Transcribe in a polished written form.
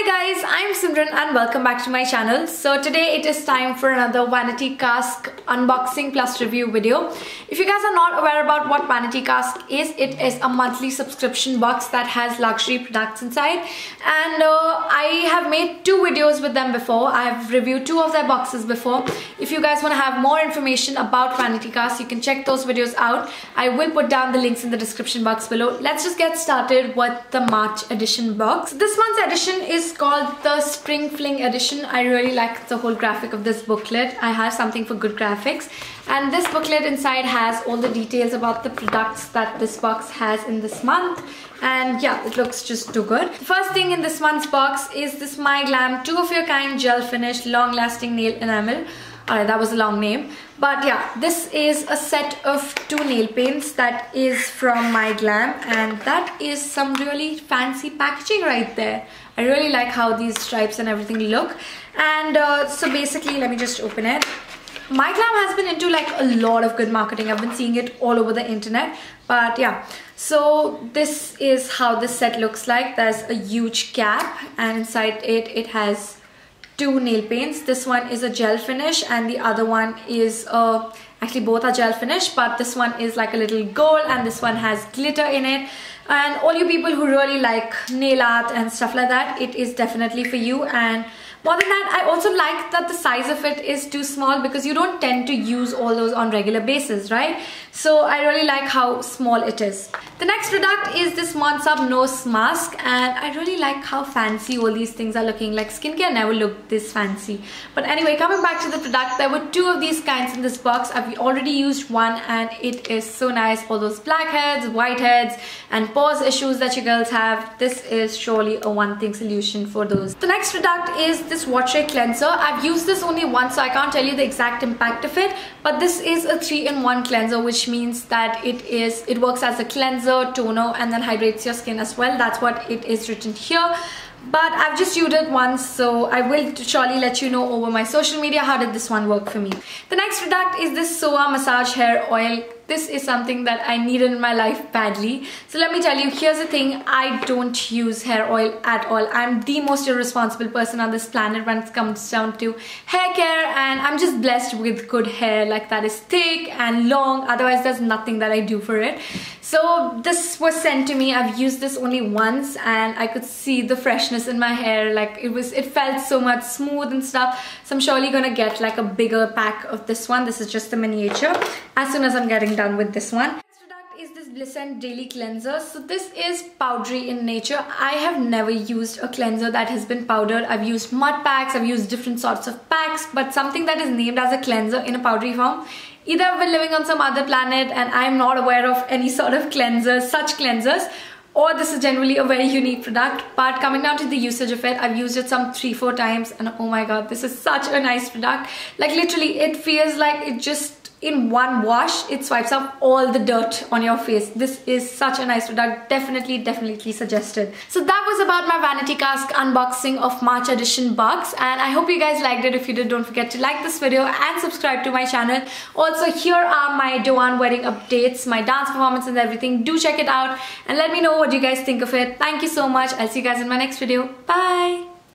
guys, I'm Simran and welcome back to my channel. So today it is time for another Vanity Cask unboxing plus review video. If you guys are not aware about what Vanity Cask is, it is a monthly subscription box that has luxury products inside, and I have made two videos with them before. I have reviewed two of their boxes before. If you guys want to have more information about Vanity Cask, you can check those videos out. I will put down the links in the description box below. Let's just get started with the March edition box. This month's edition is called the Spring Fling edition. I really like the whole graphic of this booklet. I have something for good graphics, and this booklet inside has all the details about the products that this box has in this month, and yeah, it looks just too good. The first thing in this month's box is this My Glam 2 of your kind gel finish long lasting nail enamel. Alright, that was a long name, but yeah, this is a set of 2 nail paints that is from My Glam, and that is some really fancy packaging right there. I really like how these stripes and everything look. And so basically, let me just open it. My Glam has been into like a lot of good marketing. I've been seeing it all over the internet, but yeah. So this is how this set looks like. There's a huge cap, and inside it has 2 nail paints. This one is a gel finish and the other one is actually both are gel finish, but this one is like a little gold and this one has glitter in it. And all you people who really like nail art and stuff like that, it is definitely for you. And more than that, I also like that the size of it is too small, because you don't tend to use all those on regular basis, right? So I really like how small it is. The next product is this Monsub Nose Mask, and I really like how fancy all these things are looking. Like, skincare never looked this fancy. But anyway, coming back to the product, there were 2 of these kinds in this box. I've already used one and it is so nice. All those blackheads, whiteheads and pores issues that you girls have, this is surely a one-thing solution for those. The next product is this Watery Cleanser. I've used this only once, so I can't tell you the exact impact of it, but this is a 3-in-1 cleanser, which means that it works as a cleanser, toner, and then hydrates your skin as well. That's what it is written here. But I've just used it once, so I will surely let you know over my social media how did this one work for me. The next product is this Soa Massage Hair Oil. This is something that I needed in my life badly. So let me tell you, here's the thing, I don't use hair oil at all. I'm the most irresponsible person on this planet when it comes down to hair care, and I'm just blessed with good hair like that is thick and long. Otherwise there's nothing that I do for it. So this was sent to me. I've used this only once and I could see the freshness in my hair. Like it felt so much smooth and stuff. So I'm surely gonna get like a bigger pack of this one. This is just the miniature as soon as I'm getting done with this one. Next product is this Blissent Daily Cleanser. So this is powdery in nature. I have never used a cleanser that has been powdered. I've used mud packs, I've used different sorts of packs, but something that is named as a cleanser in a powdery form, either I've been living on some other planet and I'm not aware of any sort of cleansers, such cleansers, or this is generally a very unique product. But coming down to the usage of it, I've used it some 3-4 times, and oh my god, this is such a nice product. Like literally, it feels like it just in one wash, it swipes up all the dirt on your face. This is such a nice product. Definitely suggested. So that was about my Vanity Cask unboxing of March edition box, and I hope you guys liked it. If you did, don't forget to like this video and subscribe to my channel. Also, here are my Doan wedding updates, my dance performance and everything. Do check it out and let me know what you guys think of it. Thank you so much. I'll see you guys in my next video. Bye.